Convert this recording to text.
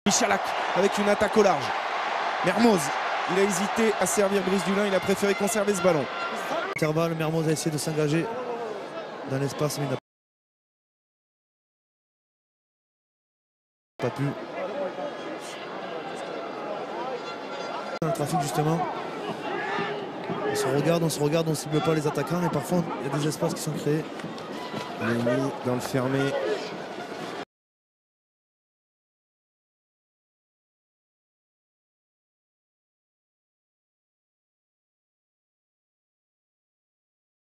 Michalak avec une attaque au large. Mermoz, il a hésité à servir Brice Dulin, il a préféré conserver ce ballon. Intervalle, Mermoz a essayé de s'engager dans l'espace, mais il n'a pas pu. Dans le trafic justement, on se regarde, on ne cible pas les attaquants et parfois il y a des espaces qui sont créés. Lenny dans le fermé.